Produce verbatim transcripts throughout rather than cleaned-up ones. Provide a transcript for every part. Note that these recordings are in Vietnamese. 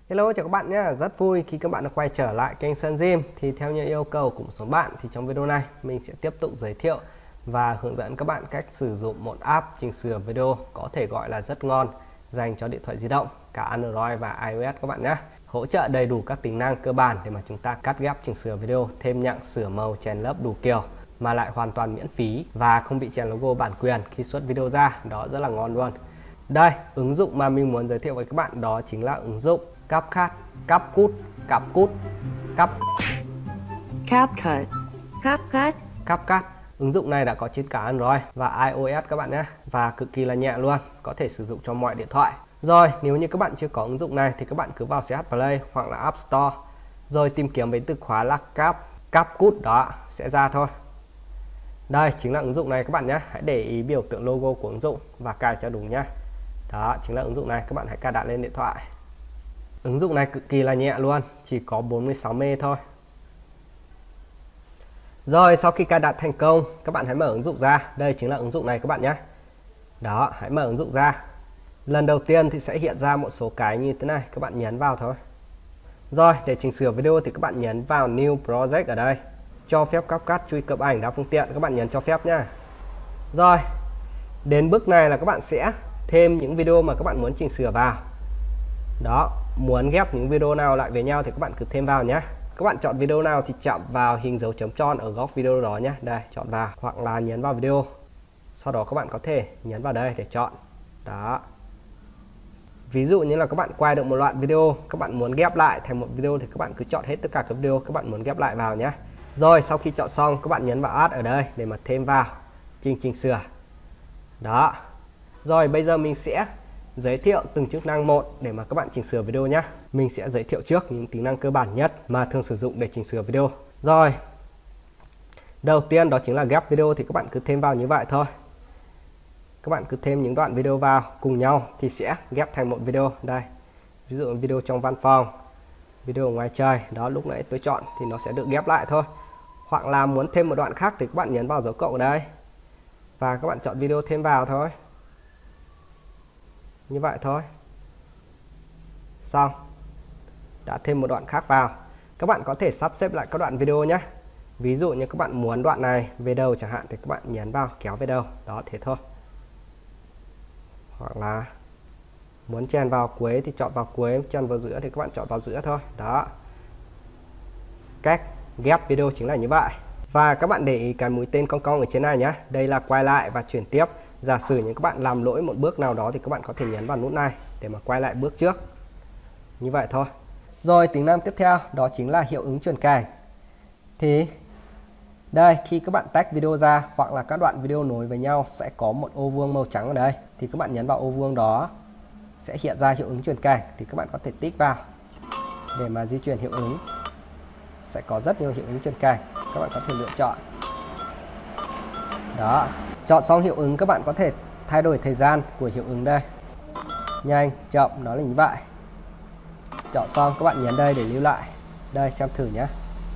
Hello chào các bạn nhé, rất vui khi các bạn đã quay trở lại kênh Sun Gym. Thì theo như yêu cầu của một số bạn thì trong video này mình sẽ tiếp tục giới thiệu và hướng dẫn các bạn cách sử dụng một app chỉnh sửa video có thể gọi là rất ngon dành cho điện thoại di động cả Android và iOS các bạn nhé. Hỗ trợ đầy đủ các tính năng cơ bản để mà chúng ta cắt ghép chỉnh sửa video, thêm nhạc, sửa màu, chèn lớp đủ kiểu mà lại hoàn toàn miễn phí và không bị chèn logo bản quyền khi xuất video ra, đó rất là ngon luôn. Đây, ứng dụng mà mình muốn giới thiệu với các bạn đó chính là ứng dụng CapCut, CapCut, CapCut, Cap CapCut, CapCut, CapCut. Ứng dụng này đã có trên cả Android và iOS các bạn nhé, và cực kỳ là nhẹ luôn, có thể sử dụng cho mọi điện thoại. Rồi, nếu như các bạn chưa có ứng dụng này thì các bạn cứ vào xê hát Play hoặc là App Store, rồi tìm kiếm với từ khóa là Cap, CapCut đó sẽ ra thôi. Đây chính là ứng dụng này các bạn nhé, hãy để ý biểu tượng logo của ứng dụng và cài cho đúng nhé. Đó chính là ứng dụng này, các bạn hãy cài đặt lên điện thoại. Ứng dụng này cực kỳ là nhẹ luôn, chỉ có bốn mươi sáu mê thôi. Rồi sau khi cài đặt thành công, các bạn hãy mở ứng dụng ra. Đây chính là ứng dụng này các bạn nhé. Đó, hãy mở ứng dụng ra. Lần đầu tiên thì sẽ hiện ra một số cái như thế này, các bạn nhấn vào thôi. Rồi để chỉnh sửa video thì các bạn nhấn vào New Project ở đây. Cho phép CapCut truy cập ảnh đa phương tiện, các bạn nhấn cho phép nhá. Rồi, đến bước này là các bạn sẽ thêm những video mà các bạn muốn chỉnh sửa vào. Đó, muốn ghép những video nào lại với nhau thì các bạn cứ thêm vào nhé. Các bạn chọn video nào thì chạm vào hình dấu chấm tròn ở góc video đó nhé. Đây, chọn vào hoặc là nhấn vào video. Sau đó các bạn có thể nhấn vào đây để chọn. Đó. Ví dụ như là các bạn quay được một loạt video, các bạn muốn ghép lại thành một video thì các bạn cứ chọn hết tất cả các video các bạn muốn ghép lại vào nhé. Rồi sau khi chọn xong các bạn nhấn vào Add ở đây để mà thêm vào chỉnh chỉnh sửa. Đó. Rồi bây giờ mình sẽ giới thiệu từng chức năng một để mà các bạn chỉnh sửa video nhé. Mình sẽ giới thiệu trước những tính năng cơ bản nhất mà thường sử dụng để chỉnh sửa video. Rồi, đầu tiên đó chính là ghép video thì các bạn cứ thêm vào như vậy thôi. Các bạn cứ thêm những đoạn video vào cùng nhau thì sẽ ghép thành một video. Đây, ví dụ video trong văn phòng, video ngoài trời, đó lúc nãy tôi chọn thì nó sẽ được ghép lại thôi. Hoặc là muốn thêm một đoạn khác thì các bạn nhấn vào dấu cộng ở đây và các bạn chọn video thêm vào thôi. Như vậy thôi. Xong. Đã thêm một đoạn khác vào. Các bạn có thể sắp xếp lại các đoạn video nhé. Ví dụ như các bạn muốn đoạn này về đầu chẳng hạn thì các bạn nhấn vào kéo về đầu. Đó, thế thôi. Hoặc là muốn chèn vào cuối thì chọn vào cuối, chèn vào giữa thì các bạn chọn vào giữa thôi. Đó. Cách ghép video chính là như vậy. Và các bạn để ý cái mũi tên cong cong ở trên này nhé. Đây là quay lại và chuyển tiếp. Giả sử như các bạn làm lỗi một bước nào đó thì các bạn có thể nhấn vào nút này để mà quay lại bước trước. Như vậy thôi. Rồi tính năng tiếp theo đó chính là hiệu ứng chuyển cảnh. Thì đây khi các bạn tách video ra hoặc là các đoạn video nối với nhau sẽ có một ô vuông màu trắng ở đây. Thì các bạn nhấn vào ô vuông đó sẽ hiện ra hiệu ứng chuyển cảnh. Thì các bạn có thể tích vào để mà di chuyển hiệu ứng. Sẽ có rất nhiều hiệu ứng chuyển cảnh. Các bạn có thể lựa chọn. Đó. Chọn xong hiệu ứng các bạn có thể thay đổi thời gian của hiệu ứng đây. Nhanh, chậm, nó là như vậy. Chọn xong các bạn nhấn đây để lưu lại. Đây xem thử nhé.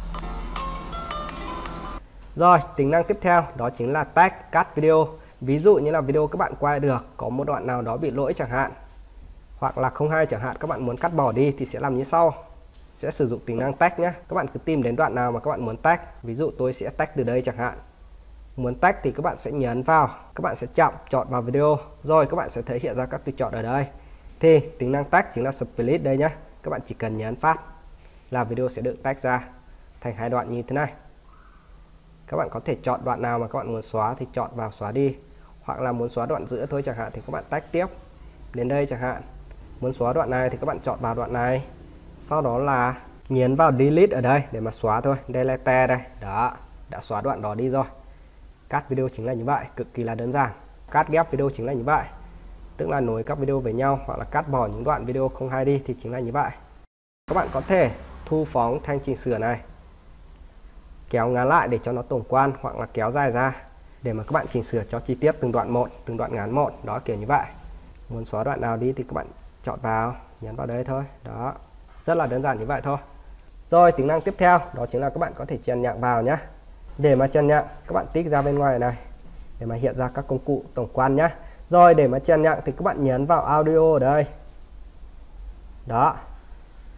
Rồi tính năng tiếp theo đó chính là tag cắt video. Ví dụ như là video các bạn quay được có một đoạn nào đó bị lỗi chẳng hạn, hoặc là không hay chẳng hạn, các bạn muốn cắt bỏ đi thì sẽ làm như sau. Sẽ sử dụng tính năng tag nhé. Các bạn cứ tìm đến đoạn nào mà các bạn muốn tag. Ví dụ tôi sẽ tag từ đây chẳng hạn. Muốn tách thì các bạn sẽ nhấn vào, các bạn sẽ chạm chọn vào video, rồi các bạn sẽ thấy hiện ra các tùy chọn ở đây. Thì tính năng tách chính là split đây nhé. Các bạn chỉ cần nhấn phát là video sẽ được tách ra thành hai đoạn như thế này. Các bạn có thể chọn đoạn nào mà các bạn muốn xóa thì chọn vào xóa đi, hoặc là muốn xóa đoạn giữa thôi chẳng hạn thì các bạn tách tiếp đến đây chẳng hạn. Muốn xóa đoạn này thì các bạn chọn vào đoạn này, sau đó là nhấn vào delete ở đây để mà xóa thôi, delete đây. Đó, đã xóa đoạn đó đi rồi. Cắt video chính là như vậy, cực kỳ là đơn giản. Cắt ghép video chính là như vậy, tức là nối các video với nhau hoặc là cắt bỏ những đoạn video không hay đi thì chính là như vậy. Các bạn có thể thu phóng thanh chỉnh sửa này, kéo ngắn lại để cho nó tổng quan, hoặc là kéo dài ra để mà các bạn chỉnh sửa cho chi tiết từng đoạn một, từng đoạn ngắn một. Đó, kiểu như vậy. Muốn xóa đoạn nào đi thì các bạn chọn vào, nhấn vào đây thôi. Đó, rất là đơn giản như vậy thôi. Rồi tính năng tiếp theo đó chính là các bạn có thể chèn nhạc vào nhé. Để mà chèn nhạc các bạn tích ra bên ngoài này để mà hiện ra các công cụ tổng quan nhé. Rồi để mà chèn nhạc thì các bạn nhấn vào audio ở đây. Đó.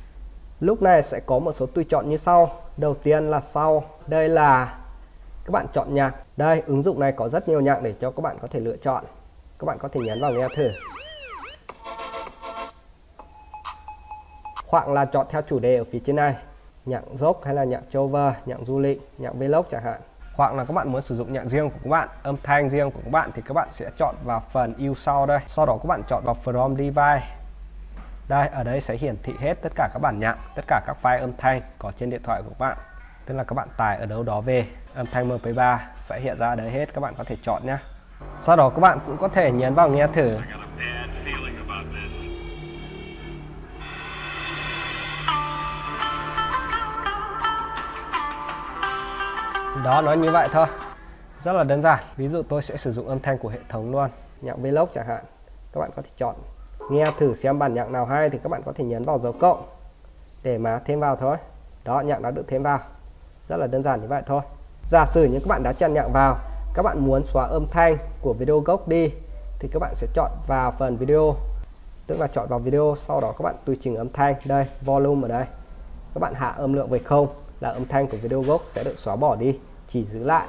Lúc này sẽ có một số tùy chọn như sau. Đầu tiên là sau. Đây là các bạn chọn nhạc. Đây, ứng dụng này có rất nhiều nhạc để cho các bạn có thể lựa chọn. Các bạn có thể nhấn vào nghe thử. Hoặc là chọn theo chủ đề ở phía trên này. Nhạc rock hay là nhạc cover, nhạc du lịch, nhạc vlog chẳng hạn. Hoặc là các bạn muốn sử dụng nhạc riêng của các bạn, âm thanh riêng của các bạn thì các bạn sẽ chọn vào phần yêu sau đây. Sau đó các bạn chọn vào from device. Đây, ở đây sẽ hiển thị hết tất cả các bản nhạc, tất cả các file âm thanh có trên điện thoại của các bạn. Tức là các bạn tải ở đâu đó về, âm thanh em pê ba sẽ hiện ra ở đấy hết, các bạn có thể chọn nhé. Sau đó các bạn cũng có thể nhấn vào nghe thử. Đó, nó như vậy thôi. Rất là đơn giản. Ví dụ tôi sẽ sử dụng âm thanh của hệ thống luôn, nhạc vlog chẳng hạn. Các bạn có thể chọn nghe thử xem bản nhạc nào hay thì các bạn có thể nhấn vào dấu cộng để mà thêm vào thôi. Đó, nhạc đã được thêm vào. Rất là đơn giản như vậy thôi. Giả sử như các bạn đã chèn nhạc vào, các bạn muốn xóa âm thanh của video gốc đi thì các bạn sẽ chọn vào phần video, tức là chọn vào video, sau đó các bạn tùy chỉnh âm thanh. Đây, volume ở đây. Các bạn hạ âm lượng về không là âm thanh của video gốc sẽ được xóa bỏ đi, chỉ giữ lại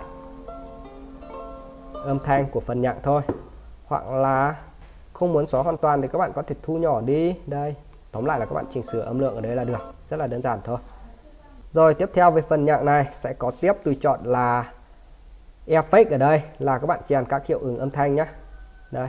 âm thanh của phần nhạc thôi. Hoặc là không muốn xóa hoàn toàn thì các bạn có thể thu nhỏ đi. Đây, tóm lại là các bạn chỉnh sửa âm lượng ở đây là được. Rất là đơn giản thôi. Rồi tiếp theo về phần nhạc này sẽ có tiếp tùy chọn là effect. Ở đây là các bạn chèn các hiệu ứng âm thanh nhé. Đây,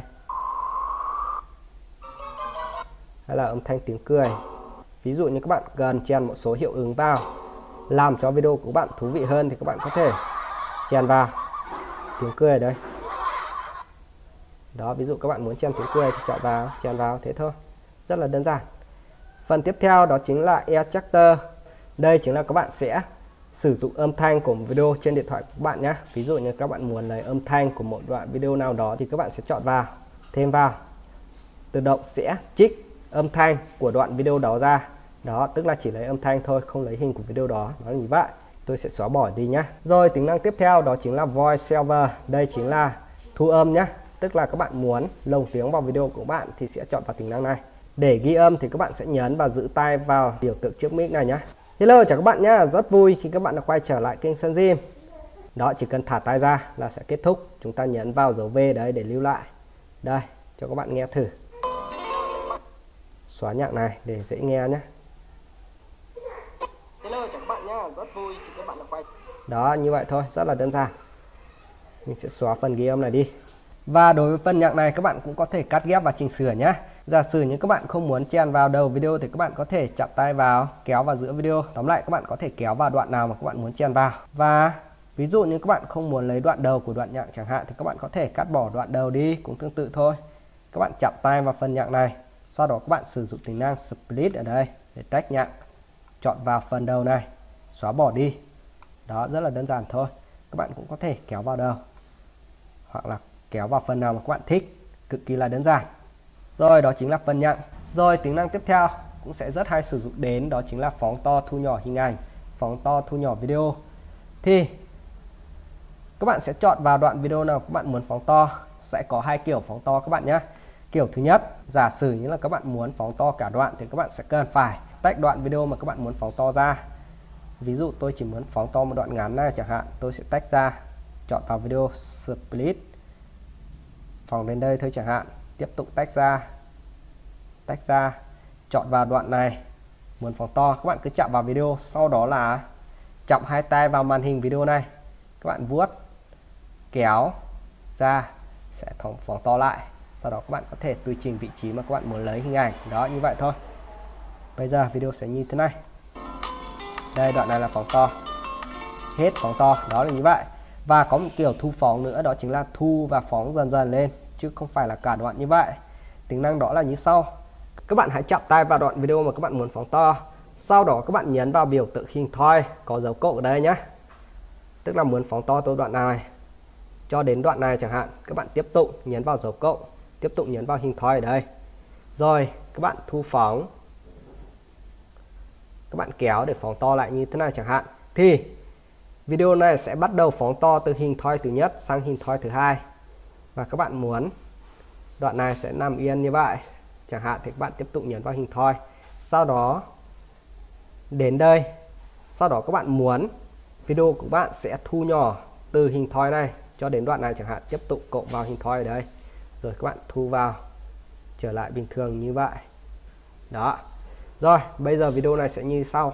hay là âm thanh tiếng cười. Ví dụ như các bạn cần chèn một số hiệu ứng vào làm cho video của các bạn thú vị hơn thì các bạn có thể chèn vào tiếng cười ở đây. Đó, ví dụ các bạn muốn chèn tiếng cười thì chọn vào, chèn vào, thế thôi. Rất là đơn giản. Phần tiếp theo đó chính là extractor. Đây chính là các bạn sẽ sử dụng âm thanh của một video trên điện thoại của các bạn nhé. Ví dụ như các bạn muốn lấy âm thanh của một đoạn video nào đó thì các bạn sẽ chọn vào, thêm vào. Tự động sẽ trích âm thanh của đoạn video đó ra. Đó, tức là chỉ lấy âm thanh thôi, không lấy hình của video đó. Nó là như vậy. Tôi sẽ xóa bỏ đi nhé. Rồi, tính năng tiếp theo đó chính là voice over. Đây chính là thu âm nhé. Tức là các bạn muốn lồng tiếng vào video của các bạn thì sẽ chọn vào tính năng này. Để ghi âm thì các bạn sẽ nhấn và giữ tay vào biểu tượng trước mic này nhé. Hello chào các bạn nhé, rất vui khi các bạn đã quay trở lại kênh Sơn Gym. Đó, chỉ cần thả tay ra là sẽ kết thúc. Chúng ta nhấn vào dấu V đấy để lưu lại. Đây, cho các bạn nghe thử. Xóa nhạc này để dễ nghe nhé. Hello chào các bạn nhé, rất vui khi các bạn đã quay. Đó, như vậy thôi, rất là đơn giản. Mình sẽ xóa phần ghi âm này đi. Và đối với phần nhạc này các bạn cũng có thể cắt ghép và chỉnh sửa nhé. Giả sử như các bạn không muốn chèn vào đầu video thì các bạn có thể chạm tay vào, kéo vào giữa video. Tóm lại các bạn có thể kéo vào đoạn nào mà các bạn muốn chèn vào. Và ví dụ như các bạn không muốn lấy đoạn đầu của đoạn nhạc chẳng hạn thì các bạn có thể cắt bỏ đoạn đầu đi, cũng tương tự thôi. Các bạn chạm tay vào phần nhạc này, sau đó các bạn sử dụng tính năng split ở đây để tách nhạc. Chọn vào phần đầu này, xóa bỏ đi. Đó, rất là đơn giản thôi. Các bạn cũng có thể kéo vào đầu hoặc là kéo vào phần nào mà các bạn thích, cực kỳ là đơn giản. Rồi, đó chính là phần nhạc. Rồi, tính năng tiếp theo cũng sẽ rất hay sử dụng đến, đó chính là phóng to thu nhỏ hình ảnh, phóng to thu nhỏ video. Thì các bạn sẽ chọn vào đoạn video nào các bạn muốn phóng to. Sẽ có hai kiểu phóng to các bạn nhé. Kiểu thứ nhất, giả sử như là các bạn muốn phóng to cả đoạn thì các bạn sẽ cần phải tách đoạn video mà các bạn muốn phóng to ra. Ví dụ tôi chỉ muốn phóng to một đoạn ngắn này chẳng hạn, tôi sẽ tách ra, chọn vào video split, phóng đến đây thôi chẳng hạn, tiếp tục tách ra, tách ra, chọn vào đoạn này, muốn phóng to, các bạn cứ chạm vào video, sau đó là chạm hai tay vào màn hình video này, các bạn vuốt, kéo ra, sẽ phóng to lại. Sau đó các bạn có thể tùy chỉnh vị trí mà các bạn muốn lấy hình ảnh. Đó, như vậy thôi. Bây giờ video sẽ như thế này. Đây, đoạn này là phóng to, hết phóng to, đó là như vậy. Và có một kiểu thu phóng nữa, đó chính là thu và phóng dần dần lên, chứ không phải là cả đoạn như vậy. Tính năng đó là như sau. Các bạn hãy chạm tay vào đoạn video mà các bạn muốn phóng to. Sau đó các bạn nhấn vào biểu tượng hình thoi có dấu cộng ở đây nhé. Tức là muốn phóng to từ đoạn này cho đến đoạn này chẳng hạn, các bạn tiếp tục nhấn vào dấu cộng, tiếp tục nhấn vào hình thoi ở đây. Rồi các bạn thu phóng, các bạn kéo để phóng to lại như thế này chẳng hạn, thì video này sẽ bắt đầu phóng to từ hình thoi thứ nhất sang hình thoi thứ hai. Và các bạn muốn đoạn này sẽ nằm yên như vậy chẳng hạn thì các bạn tiếp tục nhấn vào hình thoi. Sau đó đến đây. Sau đó các bạn muốn video của bạn sẽ thu nhỏ từ hình thoi này cho đến đoạn này chẳng hạn, tiếp tục cộng vào hình thoi ở đây, rồi các bạn thu vào trở lại bình thường như vậy. Đó. Rồi, bây giờ video này sẽ như sau.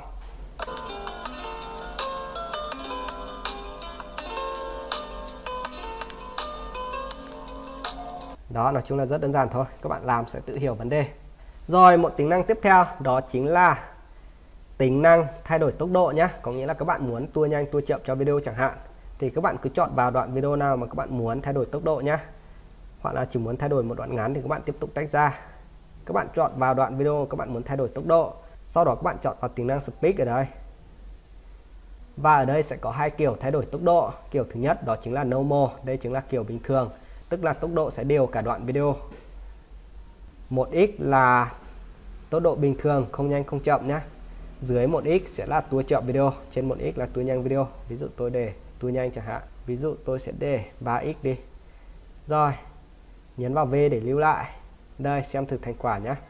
Đó, nói chung là rất đơn giản thôi, các bạn làm sẽ tự hiểu vấn đề. Rồi, một tính năng tiếp theo đó chính là tính năng thay đổi tốc độ nhé. Có nghĩa là các bạn muốn tua nhanh tua chậm cho video chẳng hạn, thì các bạn cứ chọn vào đoạn video nào mà các bạn muốn thay đổi tốc độ nhé. Hoặc là chỉ muốn thay đổi một đoạn ngắn thì các bạn tiếp tục tách ra. Các bạn chọn vào đoạn video các bạn muốn thay đổi tốc độ. Sau đó các bạn chọn vào tính năng Speak ở đây. Và ở đây sẽ có hai kiểu thay đổi tốc độ. Kiểu thứ nhất đó chính là Normal, đây chính là kiểu bình thường, tức là tốc độ sẽ đều cả đoạn video. một x là tốc độ bình thường, không nhanh không chậm nhé. Dưới một x sẽ là tua chậm video, trên một x là tua nhanh video. Ví dụ tôi để tua nhanh chẳng hạn. Ví dụ tôi sẽ để ba x đi. Rồi, nhấn vào V để lưu lại. Đây, xem thử thành quả nhé.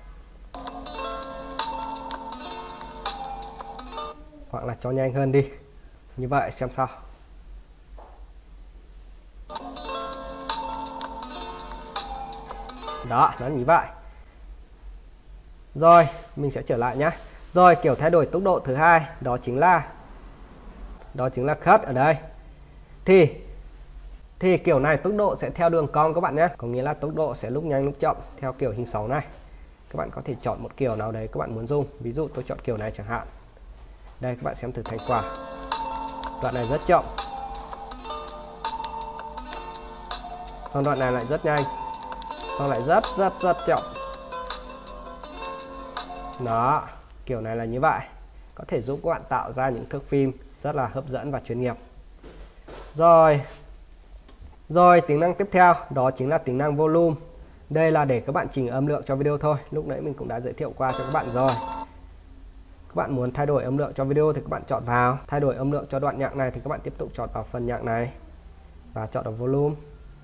Hoặc là cho nhanh hơn đi. Như vậy xem sao. Đó, nó như vậy. Rồi, mình sẽ trở lại nhé. Rồi, kiểu thay đổi tốc độ thứ hai đó chính là đó chính là cut ở đây. Thì thì kiểu này tốc độ sẽ theo đường cong các bạn nhé. Có nghĩa là tốc độ sẽ lúc nhanh lúc chậm theo kiểu hình sáu này. Các bạn có thể chọn một kiểu nào đấy các bạn muốn dùng. Ví dụ tôi chọn kiểu này chẳng hạn. Đây, các bạn xem thử thành quả. Đoạn này rất chậm. Xong đoạn này lại rất nhanh. Xong lại rất rất rất chậm. Đó, kiểu này là như vậy. Có thể giúp các bạn tạo ra những thước phim rất là hấp dẫn và chuyên nghiệp. Rồi. Rồi, tính năng tiếp theo đó chính là tính năng volume. Đây là để các bạn chỉnh âm lượng cho video thôi. Lúc nãy mình cũng đã giới thiệu qua cho các bạn rồi. Các bạn muốn thay đổi âm lượng cho video thì các bạn chọn vào. Thay đổi âm lượng cho đoạn nhạc này thì các bạn tiếp tục chọn vào phần nhạc này và chọn vào volume.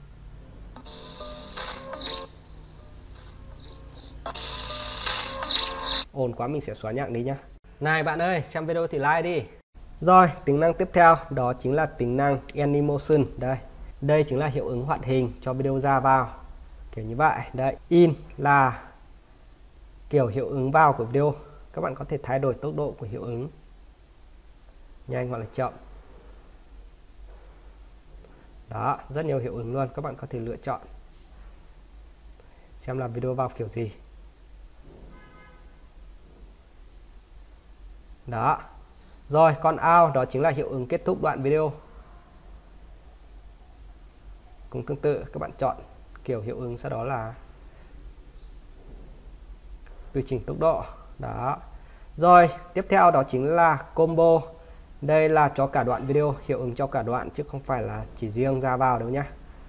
Ồn quá mình sẽ xóa nhạc đi nhá. Này bạn ơi, xem video thì like đi. Rồi, tính năng tiếp theo đó chính là tính năng Animotion. Đây, đây chính là hiệu ứng hoạt hình cho video ra vào. Kiểu như vậy. Đây, in là kiểu hiệu ứng vào của video. Các bạn có thể thay đổi tốc độ của hiệu ứng, nhanh hoặc là chậm. Đó, rất nhiều hiệu ứng luôn. Các bạn có thể lựa chọn xem là video vào kiểu gì. Đó. Rồi, còn out đó chính là hiệu ứng kết thúc đoạn video. Cũng tương tự, các bạn chọn kiểu hiệu ứng, sau đó là tùy chỉnh tốc độ. Đó. Rồi, tiếp theo đó chính là combo. Đây là cho cả đoạn video, hiệu ứng cho cả đoạn chứ không phải là chỉ riêng ra vào đâu nhé.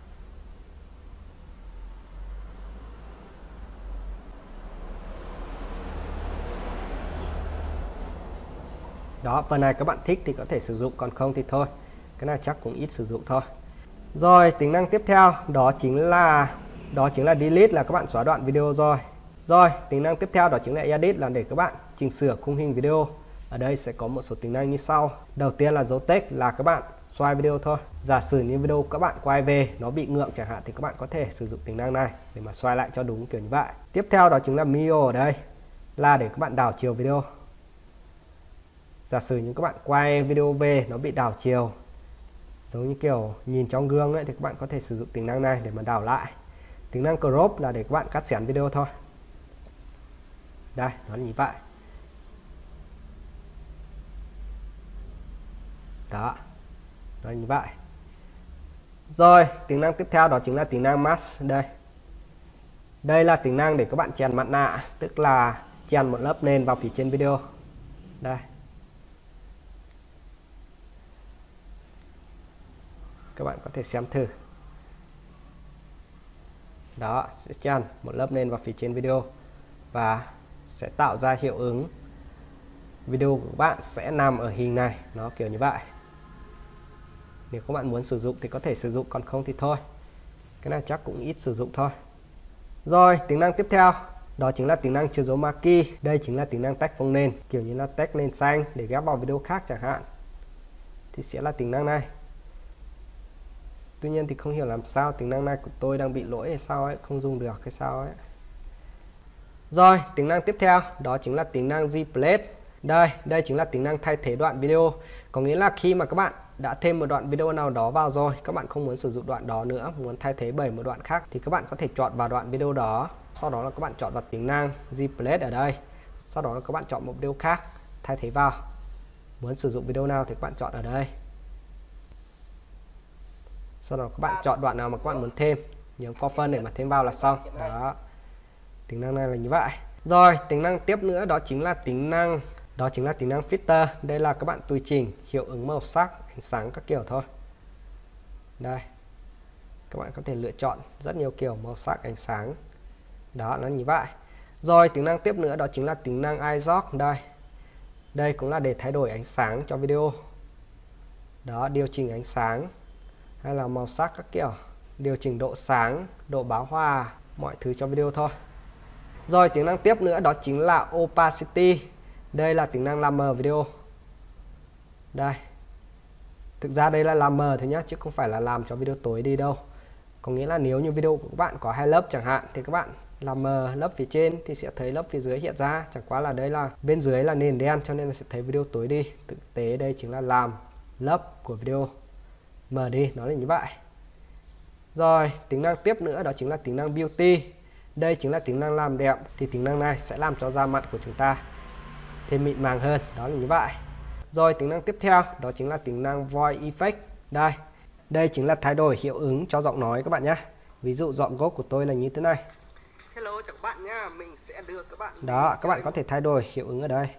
Đó, phần này các bạn thích thì có thể sử dụng, còn không thì thôi. Cái này chắc cũng ít sử dụng thôi. Rồi, tính năng tiếp theo đó chính là đó chính là delete, là các bạn xóa đoạn video rồi. Rồi, tính năng tiếp theo đó chính là edit, là để các bạn chỉnh sửa khung hình video. Ở đây sẽ có một số tính năng như sau. Đầu tiên là dấu text, là các bạn xoay video thôi. Giả sử như video các bạn quay về nó bị ngượng chẳng hạn thì các bạn có thể sử dụng tính năng này để mà xoay lại cho đúng kiểu như vậy. Tiếp theo đó chính là Mio, ở đây là để các bạn đảo chiều video. Giả sử như các bạn quay video về nó bị đảo chiều, giống như kiểu nhìn trong gương ấy, thì các bạn có thể sử dụng tính năng này để mà đảo lại. Tính năng crop là để các bạn cắt xén video thôi. Đây, nó là như vậy. Đó, nó là như vậy. Rồi, tính năng tiếp theo đó chính là tính năng mask. Đây, đây là tính năng để các bạn chèn mặt nạ, tức là chèn một lớp nền vào phía trên video. Đây, các bạn có thể xem thử. Đó, sẽ chèn một lớp nền vào phía trên video và sẽ tạo ra hiệu ứng video của các bạn sẽ nằm ở hình này, nó kiểu như vậy. Nếu các bạn muốn sử dụng thì có thể sử dụng, còn không thì thôi. Cái này chắc cũng ít sử dụng thôi. Rồi, tính năng tiếp theo đó chính là tính năng chứa dấu marquee. Đây chính là tính năng tách phông nền, kiểu như là tách nền xanh để ghép vào video khác chẳng hạn, thì sẽ là tính năng này. Tuy nhiên thì không hiểu làm sao tính năng này của tôi đang bị lỗi hay sao ấy, không dùng được hay sao ấy. Rồi, tính năng tiếp theo đó chính là tính năng replace. Đây, đây chính là tính năng thay thế đoạn video. Có nghĩa là khi mà các bạn đã thêm một đoạn video nào đó vào rồi, các bạn không muốn sử dụng đoạn đó nữa, muốn thay thế bởi một đoạn khác, thì các bạn có thể chọn vào đoạn video đó. Sau đó là các bạn chọn vào tính năng replace ở đây. Sau đó là các bạn chọn một video khác thay thế vào. Muốn sử dụng video nào thì các bạn chọn ở đây. Sau đó các bạn chọn đoạn nào mà các bạn muốn thêm, nhấn co phân để mà thêm vào là xong. Đó, tính năng này là như vậy. Rồi, tính năng tiếp nữa đó chính là tính năng đó chính là tính năng filter. Đây là các bạn tùy chỉnh hiệu ứng màu sắc, ánh sáng các kiểu thôi. Đây, các bạn có thể lựa chọn rất nhiều kiểu màu sắc, ánh sáng. Đó, nó như vậy. Rồi, tính năng tiếp nữa đó chính là tính năng iSoc. Đây, đây cũng là để thay đổi ánh sáng cho video. Đó, điều chỉnh ánh sáng hay là màu sắc các kiểu, điều chỉnh độ sáng, độ bão hòa, mọi thứ cho video thôi. Rồi, tính năng tiếp nữa đó chính là opacity. Đây là tính năng làm mờ video. Đây, thực ra đây là làm mờ thôi nhé, chứ không phải là làm cho video tối đi đâu. Có nghĩa là nếu như video của các bạn có hai lớp chẳng hạn, thì các bạn làm mờ lớp phía trên thì sẽ thấy lớp phía dưới hiện ra. Chẳng qua là đây là bên dưới là nền đen cho nên là sẽ thấy video tối đi. Thực tế đây chính là làm lớp của video mờ đi, nó là như vậy. Rồi, tính năng tiếp nữa đó chính là tính năng beauty. Đây chính là tính năng làm đẹp. Thì tính năng này sẽ làm cho da mặt của chúng ta thêm mịn màng hơn, đó là như vậy. Rồi, tính năng tiếp theo đó chính là tính năng voice effect. Đây, đây chính là thay đổi hiệu ứng cho giọng nói các bạn nhé. Ví dụ giọng gốc của tôi là như thế này. Hello chào các bạn nhá, mình sẽ đưa các bạn. Đó, các bạn có thể thay đổi hiệu ứng ở đây.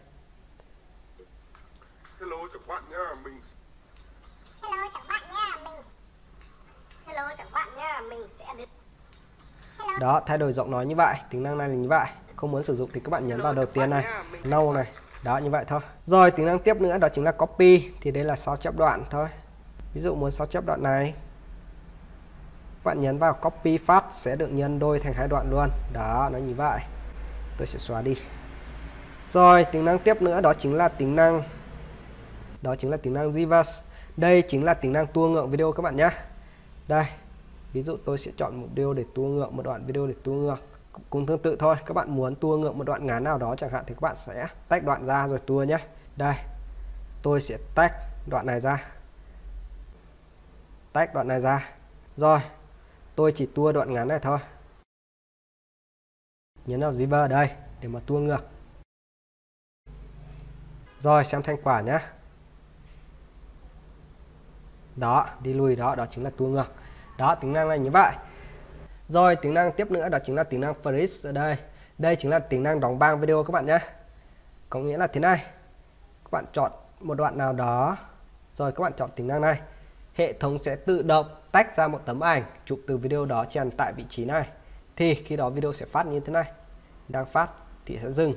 Hello chào các bạn nhá, mình Hello chào bạn nha, mình Hello chào bạn nha, mình sẽ đưa. Đó, thay đổi giọng nói như vậy, tính năng này là như vậy. Không muốn sử dụng thì các bạn nhấn vào đầu tiên này, nâu này. Đó, như vậy thôi. Rồi, tính năng tiếp nữa đó chính là copy. Thì đây là sao chép đoạn thôi. Ví dụ muốn sao chép đoạn này, các bạn nhấn vào copy phát sẽ được nhân đôi thành hai đoạn luôn. Đó, nó như vậy. Tôi sẽ xóa đi. Rồi, tính năng tiếp nữa đó chính là tính năng đó chính là tính năng reverse. Đây chính là tính năng tua ngược video các bạn nhé. Đây, ví dụ tôi sẽ chọn một video để tua ngược, một đoạn video để tua ngược. Cũng tương tự thôi, các bạn muốn tua ngược một đoạn ngắn nào đó chẳng hạn thì các bạn sẽ tách đoạn ra rồi tua nhé. Đây, tôi sẽ tách đoạn này ra, tách đoạn này ra. Rồi, tôi chỉ tua đoạn ngắn này thôi. Nhấn vào reverse ở đây để mà tua ngược. Rồi, xem thành quả nhé. Đó, đi lùi đó, đó chính là tua ngược. Đó, tính năng này như vậy. Rồi, tính năng tiếp nữa đó chính là tính năng freeze ở đây. Đây chính là tính năng đóng băng video các bạn nhé. Có nghĩa là thế này. Các bạn chọn một đoạn nào đó, rồi các bạn chọn tính năng này. Hệ thống sẽ tự động tách ra một tấm ảnh chụp từ video đó chèn tại vị trí này. Thì khi đó video sẽ phát như thế này. Đang phát thì sẽ dừng.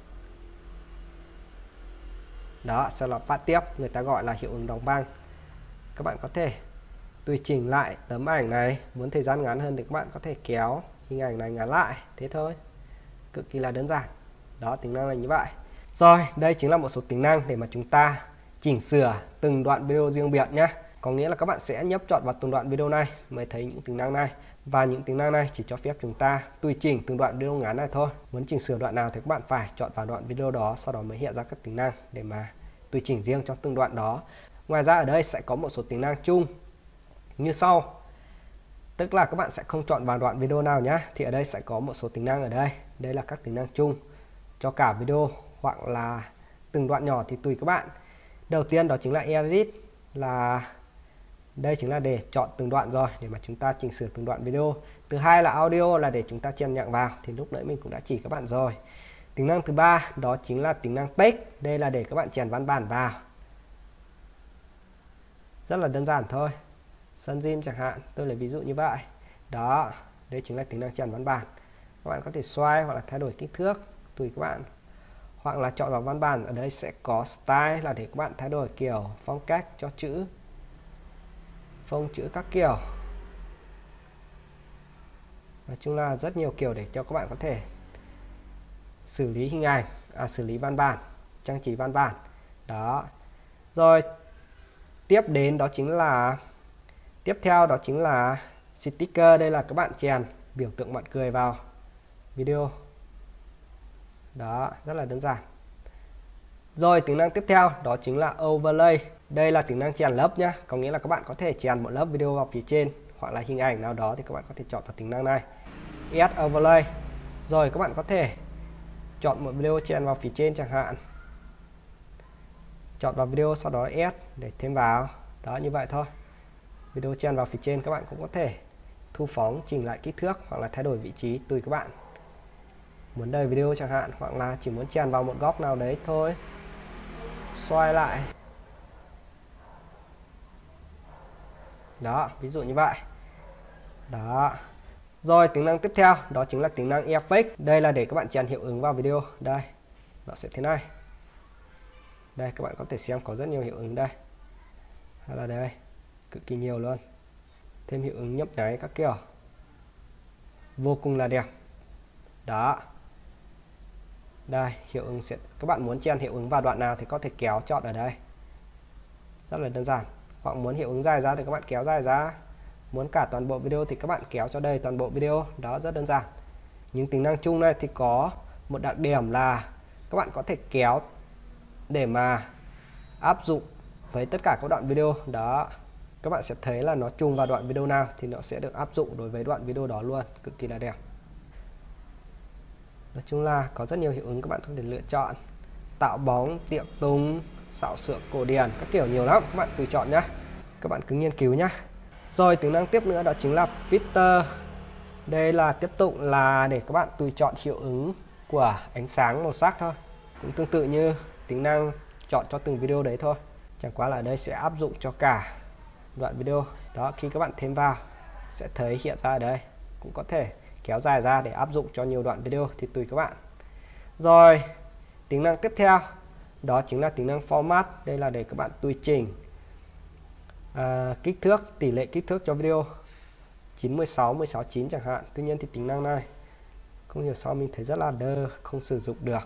Đó, sau đó phát tiếp, người ta gọi là hiệu ứng đóng băng. Các bạn có thể tùy chỉnh lại tấm ảnh này, muốn thời gian ngắn hơn thì các bạn có thể kéo hình ảnh này ngắn lại, thế thôi. Cực kỳ là đơn giản. Đó, tính năng là như vậy. Rồi, đây chính là một số tính năng để mà chúng ta chỉnh sửa từng đoạn video riêng biệt nhé. Có nghĩa là các bạn sẽ nhấp chọn vào từng đoạn video này mới thấy những tính năng này. Và những tính năng này chỉ cho phép chúng ta tùy chỉnh từng đoạn video ngắn này thôi. Muốn chỉnh sửa đoạn nào thì các bạn phải chọn vào đoạn video đó, sau đó mới hiện ra các tính năng để mà tùy chỉnh riêng cho từng đoạn đó. Ngoài ra ở đây sẽ có một số tính năng chung như sau. Tức là các bạn sẽ không chọn vào đoạn video nào nhé. Thì ở đây sẽ có một số tính năng ở đây. Đây là các tính năng chung cho cả video hoặc là từng đoạn nhỏ thì tùy các bạn. Đầu tiên đó chính là edit, là đây chính là để chọn từng đoạn rồi, để mà chúng ta chỉnh sửa từng đoạn video. Thứ hai là audio, là để chúng ta chèn nhạc vào, thì lúc nãy mình cũng đã chỉ các bạn rồi. Tính năng thứ ba đó chính là tính năng text. Đây là để các bạn chèn văn bản vào. Rất là đơn giản thôi. Sun Gym chẳng hạn, tôi lấy ví dụ như vậy. Đó, đây chính là tính năng chèn văn bản. Các bạn có thể xoay hoặc là thay đổi kích thước, tùy các bạn. Hoặc là chọn vào văn bản, ở đây sẽ có style, là để các bạn thay đổi kiểu phong cách cho chữ, phông chữ các kiểu. Nói chung là rất nhiều kiểu để cho các bạn có thể xử lý hình ảnh, à, xử lý văn bản, trang trí văn bản. Đó. Rồi tiếp đến đó chính là tiếp theo đó chính là sticker. Đây là các bạn chèn biểu tượng bạn cười vào video. Đó, rất là đơn giản. Rồi tính năng tiếp theo đó chính là overlay. Đây là tính năng chèn lớp nhé. Có nghĩa là các bạn có thể chèn một lớp video vào phía trên hoặc là hình ảnh nào đó thì các bạn có thể chọn vào tính năng này. Add overlay. Rồi các bạn có thể chọn một video chèn vào phía trên chẳng hạn. Chọn vào video sau đó add để thêm vào. Đó, như vậy thôi. Video chèn vào phía trên các bạn cũng có thể thu phóng, chỉnh lại kích thước hoặc là thay đổi vị trí tùy các bạn. Muốn đời video chẳng hạn, hoặc là chỉ muốn chèn vào một góc nào đấy thôi. Xoay lại. Đó, ví dụ như vậy. Đó. Rồi tính năng tiếp theo đó chính là tính năng effect. Đây là để các bạn chèn hiệu ứng vào video. Đây, nó sẽ thế này. Đây, các bạn có thể xem có rất nhiều hiệu ứng đây. Hay là đây, cực kỳ nhiều luôn. Thêm hiệu ứng nhấp nháy các kiểu. Vô cùng là đẹp. Đó. Đây, hiệu ứng sẽ các bạn muốn chèn hiệu ứng vào đoạn nào thì có thể kéo chọn ở đây. Rất là đơn giản. Hoặc muốn hiệu ứng dài ra thì các bạn kéo dài ra. Muốn cả toàn bộ video thì các bạn kéo cho đây toàn bộ video. Đó, rất đơn giản. Những tính năng chung này thì có một đặc điểm là các bạn có thể kéo để mà áp dụng với tất cả các đoạn video. Đó, các bạn sẽ thấy là nó trùng vào đoạn video nào thì nó sẽ được áp dụng đối với đoạn video đó luôn. Cực kỳ là đẹp. Nói chung là có rất nhiều hiệu ứng các bạn có thể lựa chọn. Tạo bóng, tiệm tùng, xạo xượng cổ điển, các kiểu nhiều lắm. Các bạn tùy chọn nhé. Các bạn cứ nghiên cứu nhé. Rồi tính năng tiếp nữa đó chính là filter. Đây là tiếp tục là để các bạn tùy chọn hiệu ứng của ánh sáng màu sắc thôi. Cũng tương tự như tính năng chọn cho từng video đấy thôi. Chẳng qua là ở đây sẽ áp dụng cho cả đoạn video. Đó, khi các bạn thêm vào sẽ thấy hiện ra ở đây. Cũng có thể kéo dài ra để áp dụng cho nhiều đoạn video thì tùy các bạn. Rồi, tính năng tiếp theo đó chính là tính năng format. Đây là để các bạn tùy chỉnh à, kích thước, tỷ lệ kích thước cho video chín mười sáu, mười sáu chín chẳng hạn. Tuy nhiên thì tính năng này không hiểu sao mình thấy rất là đơ, không sử dụng được.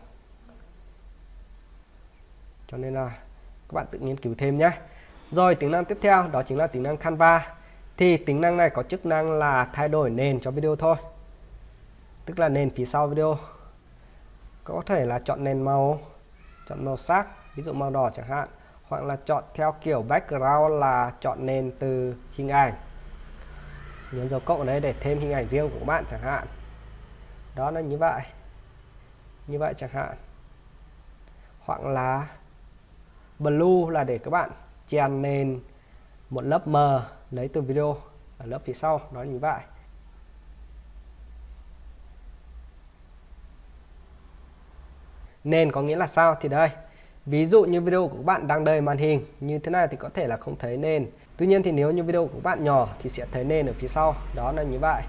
Cho nên là các bạn tự nghiên cứu thêm nhé. Rồi tính năng tiếp theo đó chính là tính năng Canva. Thì tính năng này có chức năng là thay đổi nền cho video thôi. Tức là nền phía sau video. Có thể là chọn nền màu, chọn màu sắc, ví dụ màu đỏ chẳng hạn. Hoặc là chọn theo kiểu background là chọn nền từ hình ảnh. Nhấn dấu cộng ở đây để thêm hình ảnh riêng của các bạn chẳng hạn. Đó là như vậy. Như vậy chẳng hạn. Hoặc là blue là để các bạn chèn nền một lớp mờ lấy từ video ở lớp phía sau. Đó là như vậy. Nền có nghĩa là sao thì đây. Ví dụ như video của các bạn đang đầy màn hình như thế này thì có thể là không thấy nền. Tuy nhiên thì nếu như video của các bạn nhỏ thì sẽ thấy nền ở phía sau. Đó là như vậy.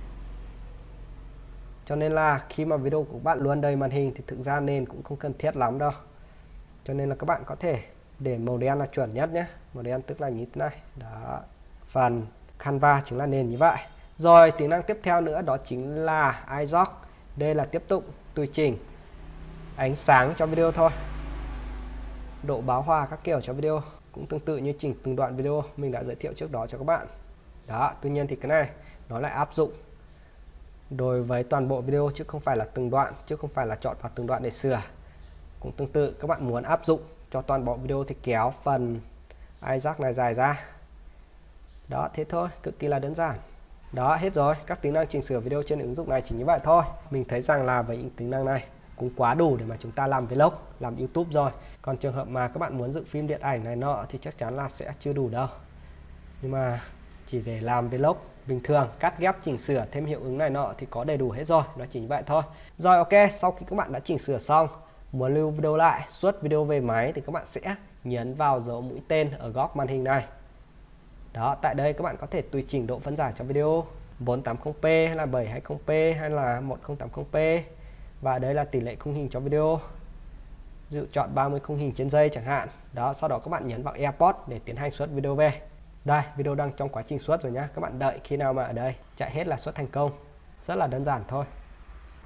Cho nên là khi mà video của các bạn luôn đầy màn hình thì thực ra nền cũng không cần thiết lắm đâu. Cho nên là các bạn có thể để màu đen là chuẩn nhất nhé. Màu đen tức là như thế này. Đó. Phần Canva chính là nền như vậy. Rồi tính năng tiếp theo nữa đó chính là iSock. Đây là tiếp tục tùy chỉnh ánh sáng cho video thôi. Độ báo hòa các kiểu cho video. Cũng tương tự như chỉnh từng đoạn video mình đã giới thiệu trước đó cho các bạn. Đó, tuy nhiên thì cái này nó lại áp dụng đối với toàn bộ video chứ không phải là từng đoạn, chứ không phải là chọn vào từng đoạn để sửa. Cũng tương tự các bạn muốn áp dụng cho toàn bộ video thì kéo phần iSock này dài ra. Đó, thế thôi, cực kỳ là đơn giản. Đó, hết rồi. Các tính năng chỉnh sửa video trên ứng dụng này chỉ như vậy thôi. Mình thấy rằng là với những tính năng này cũng quá đủ để mà chúng ta làm vlog, làm YouTube rồi. Còn trường hợp mà các bạn muốn dựng phim điện ảnh này nọ thì chắc chắn là sẽ chưa đủ đâu. Nhưng mà chỉ để làm vlog bình thường, cắt ghép, chỉnh sửa, thêm hiệu ứng này nọ thì có đầy đủ hết rồi. Nó chỉ như vậy thôi. Rồi ok, sau khi các bạn đã chỉnh sửa xong, muốn lưu video lại, xuất video về máy thì các bạn sẽ nhấn vào dấu mũi tên ở góc màn hình này. Đó, tại đây các bạn có thể tùy chỉnh độ phân giải cho video bốn tám không p hay là bảy hai không p hay là một không tám không p. Và đây là tỷ lệ khung hình cho video. Ví dụ chọn ba mươi khung hình trên giây chẳng hạn. Đó, sau đó các bạn nhấn vào Airport để tiến hành xuất video về. Đây, video đang trong quá trình xuất rồi nhá. Các bạn đợi khi nào mà ở đây chạy hết là xuất thành công. Rất là đơn giản thôi.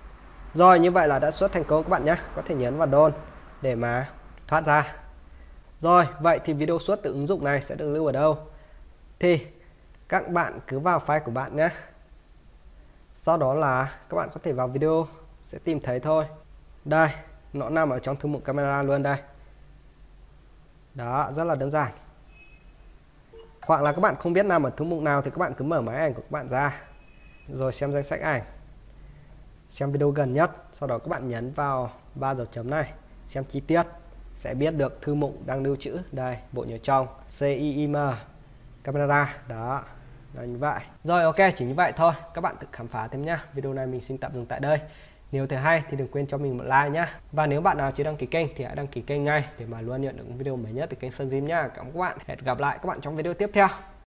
Rồi, như vậy là đã xuất thành công các bạn nhé. Có thể nhấn vào Done để mà thoát ra. Rồi, vậy thì video xuất từ ứng dụng này sẽ được lưu ở đâu? Thì các bạn cứ vào file của bạn nhé. Sau đó là các bạn có thể vào video sẽ tìm thấy thôi. Đây, nó nằm ở trong thư mục camera luôn đây. Đó, rất là đơn giản. Hoặc là các bạn không biết nằm ở thư mục nào thì các bạn cứ mở máy ảnh của các bạn ra, rồi xem danh sách ảnh, xem video gần nhất. Sau đó các bạn nhấn vào ba dấu chấm này, xem chi tiết, sẽ biết được thư mục đang lưu trữ. Đây, bộ nhớ trong, C I I M, camera. Đó, là như vậy. Rồi, ok, chỉ như vậy thôi. Các bạn tự khám phá thêm nhá. Video này mình xin tạm dừng tại đây. Nếu thấy hay thì đừng quên cho mình một like nhá. Và nếu bạn nào chưa đăng ký kênh thì hãy đăng ký kênh ngay để mà luôn nhận được video mới nhất từ kênh Sơn Gym nhá. Cảm ơn các bạn. Hẹn gặp lại các bạn trong video tiếp theo.